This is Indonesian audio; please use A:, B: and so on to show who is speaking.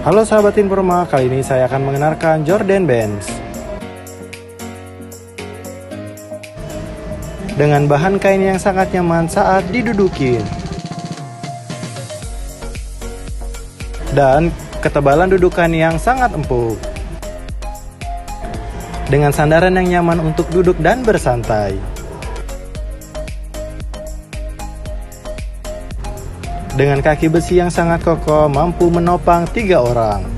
A: Halo sahabat Informa, kali ini saya akan mengenalkan Jordan Benz. Dengan bahan kain yang sangat nyaman saat didudukin. Dan ketebalan dudukan yang sangat empuk. Dengan sandaran yang nyaman untuk duduk dan bersantai. Dengan kaki besi yang sangat kokoh, mampu menopang 3 orang.